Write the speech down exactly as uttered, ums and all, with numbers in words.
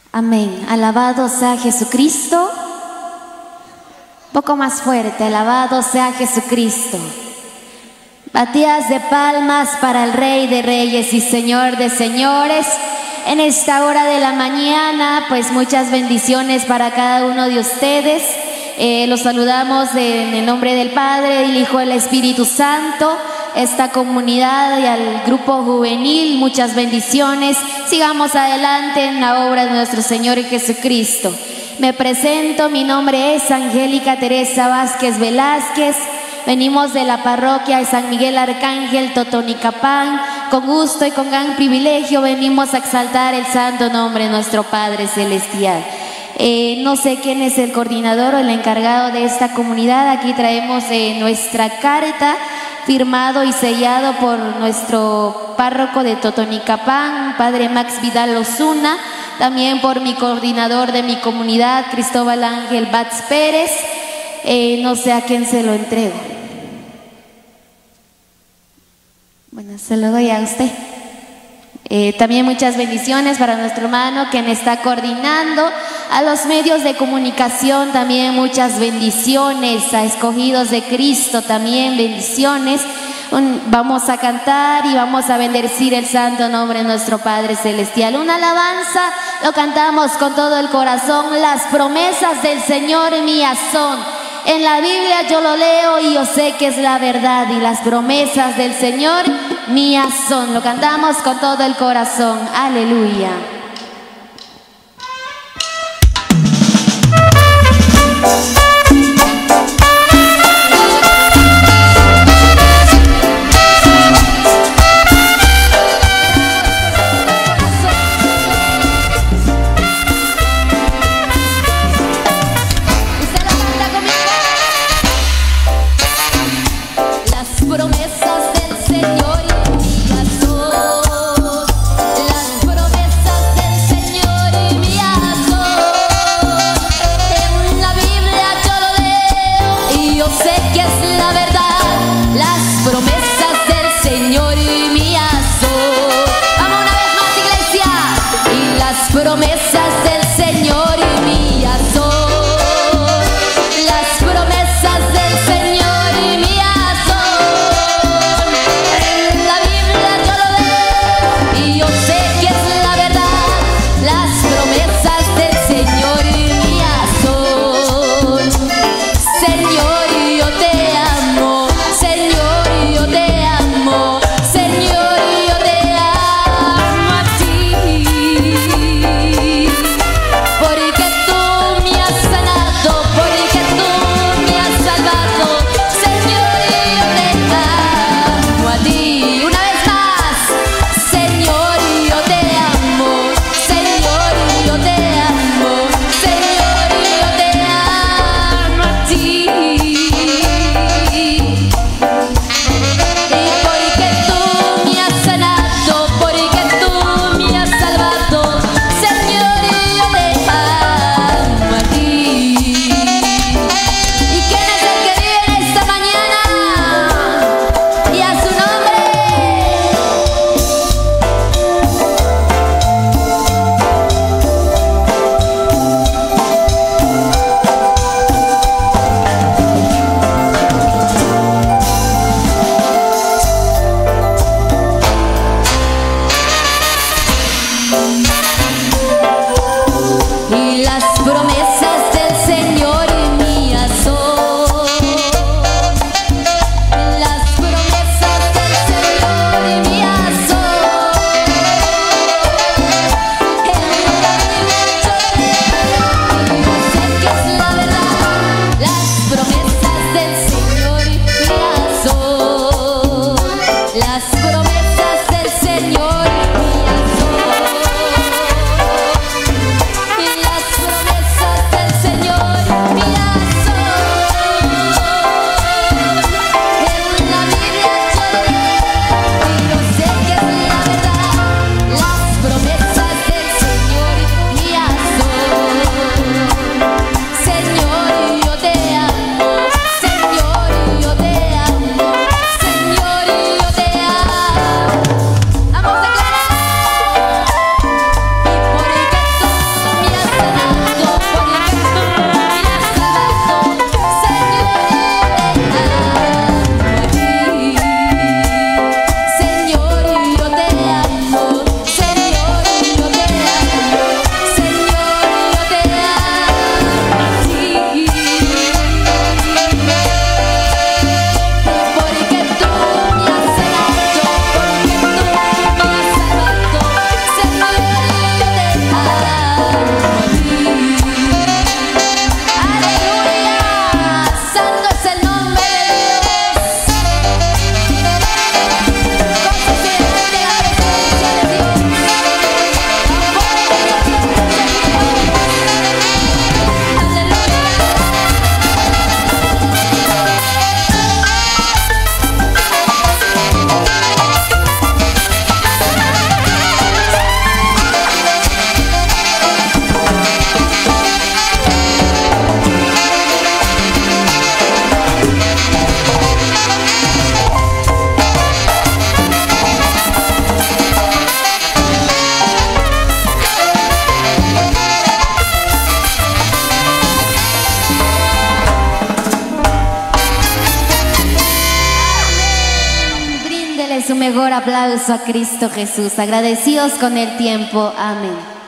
Amén. Alabado sea Jesucristo. Poco más fuerte. Alabado sea Jesucristo. Batidas de palmas para el Rey de Reyes y Señor de Señores. En esta hora de la mañana, pues muchas bendiciones para cada uno de ustedes. Eh, los saludamos de, en el nombre del Padre, del Hijo y del Espíritu Santo. Esta comunidad y al grupo juvenil, muchas bendiciones. Sigamos adelante en la obra de nuestro Señor Jesucristo. Me presento, mi nombre es Angélica Teresa Vázquez Velázquez. Venimos de la parroquia de San Miguel Arcángel, Totonicapán. Con gusto y con gran privilegio venimos a exaltar el santo nombre de nuestro Padre Celestial. Eh, no sé quién es el coordinador o el encargado de esta comunidad. Aquí traemos eh, nuestra carta, firmado y sellado por nuestro párroco de Totonicapán, Padre Max Vidal Osuna, también por mi coordinador de mi comunidad, Cristóbal Ángel Batz Pérez. Eh, no sé a quién se lo entrego. Bueno, se lo doy a usted. Eh, también muchas bendiciones para nuestro hermano quien está coordinando. A los medios de comunicación también muchas bendiciones. A Escogidos de Cristo también bendiciones. Un, vamos a cantar y vamos a bendecir el santo nombre de nuestro Padre Celestial. Una alabanza, lo cantamos con todo el corazón. Las promesas del Señor mías son. En la Biblia yo lo leo y yo sé que es la verdad, y las promesas del Señor mías son. Lo cantamos con todo el corazón. Aleluya. Las promesas Démosle su mejor aplauso a Cristo Jesús, agradecidos con el tiempo. Amén.